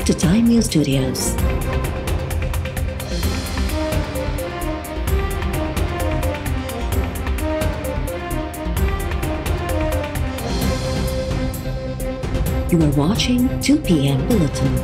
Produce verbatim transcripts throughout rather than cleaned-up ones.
to Time News Studios. You are watching two P M Bulletin.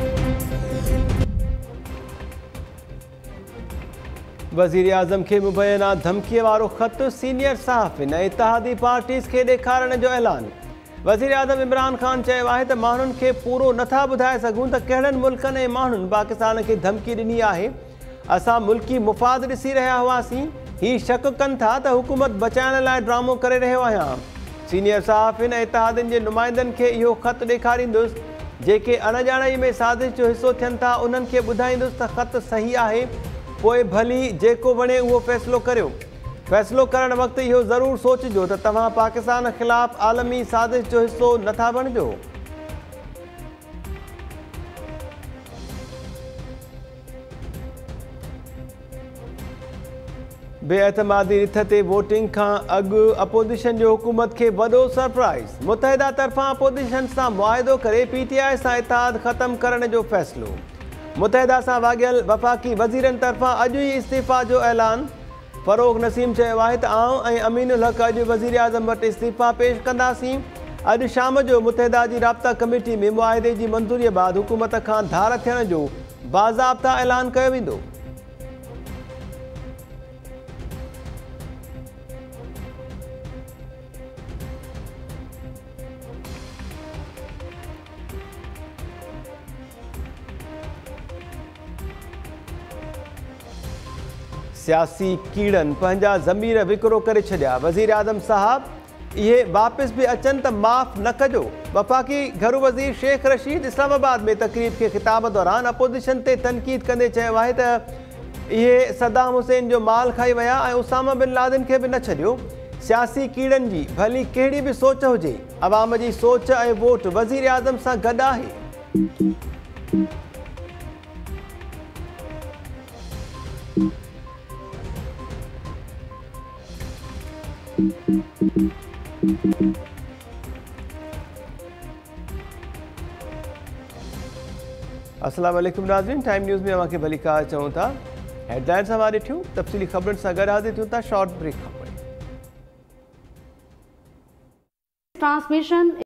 वज़ीर आज़म के मुबैना धमकी वारो ख़त सीनियर सहाफ़िन ऐं इत्तेहादी पार्टीज़ खे ॾेखारण जो ऐलान। वज़ीर आज़म इमरान ख़ान चयो आहे त माण्हुनि खे पूरो नथा ॿुधाए सघूं त कहिड़नि मुल्कनि ऐं माण्हुनि पाकिस्तान खे धमकी ॾिनी आहे। असां मुल्की मुफ़ाद ॾिसी रहिया हुआसीं। ही शक कनि था त हुकूमत बचाइण लाइ ड्रामो करे रहियो आहियां। सीनियर सहाफ़िन ऐं इत्तेहादियुनि जे नुमाइंदनि खे इहो ख़त ॾेखारींदुसि। जेके अणॼाणाई में साज़िश जो हिसो थियनि था उन्हनि खे ॿुधाईंदुसि त ख़त सही आहे। पोइ भली जेको वणे उहो फ़ैसिलो करियो। फ़ैसिलो करण वक़्तु इहो ज़रूरु सोचिजो त तव्हां पाकिस्तान ख़िलाफ़ आलमी साज़िश जो हिसो नथा बणिजो। बेएतमादी रिथ ते वोटिंग खां अॻु अपोज़िशन जो हुकूमत खे वॾो सरप्राइज़। मुतहिदा तरफ़ां अपोज़िशन सां मुआहिदो करे पी टी आई सां इत्तेहाद ख़तमु करण जो फ़ैसिलो। मुतहिदा सां वाॻियल वफ़ाक़ी वज़ीरनि तरफ़ां अॼु ई इस्तीफ़ा जो ऐलान। फ़रोग़ नसीम चयो आहे त आउं ऐं अमीनुल हक़ अॼु वज़ीर आज़म वटि इस्तीफ़ा पेश कंदासीं। अॼु शाम जो मुतहिदा जी राब्ता कमेटी में मुआहिदे जी मंज़ूरीअ बैदि हुकूमत खां धार थियण जो बाज़ाब्ता ऐलान कयो वेंदो। सियासी कीड़नि पंहिंजा ज़मीर विकिरो करे छॾिया। वज़ीर आज़म साहब इहे वापसि बि अचनि त माफ़ न कजो। वफ़ाक़ी घरू वज़ीर शेख रशीद इस्लामाबाद में तक़रीब खे ख़िताब दौरान अपोज़िशन ते तनक़ीद कंदे चयो आहे त इहे सद्दाम हुसैन जो माल खाई विया ऐं उसामा बिन लादेन खे बि न छॾियो। सियासी कीड़नि जी भली कहिड़ी बि सोच हुजे, अवाम जी सोच ऐं वोट वज़ीर आज़म सां गॾु आहे। अस्सलाम वालेकुम नाज़रीन, टाइम न्यूज़ में अवांखे भली का चऊं था। हेडलाइन्स हमारे ॾिठियूं, तफ़सीली ख़बरुनि सां गॾु हाज़िर थियूं था शॉर्ट ब्रेक खां पोइ। ट्रांसमिशन